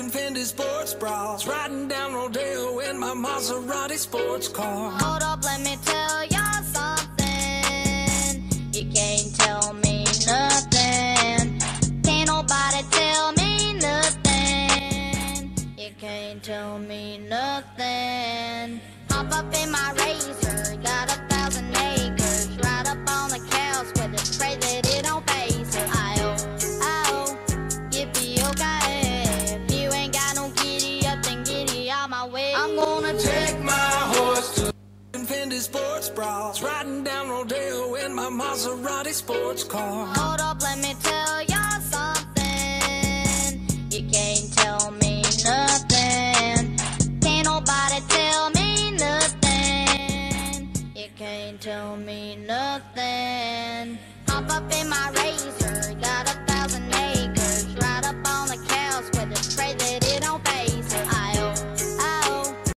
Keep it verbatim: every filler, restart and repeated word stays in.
Fendi sports bras, riding down Rodeo in my Maserati sports car. Hold up, let me tell y'all something. You can't tell me nothing. Can't nobody tell me nothing. You can't tell me nothing. Hop up in my razor, got a thousand acres. Ride up on the couch with a tray that it don't face her. I oh, I oh, yippee okay. My way. I'm gonna take my horse to Fendi sports bras, riding down Rodeo in my Maserati sports car. Hold up, let me tell ya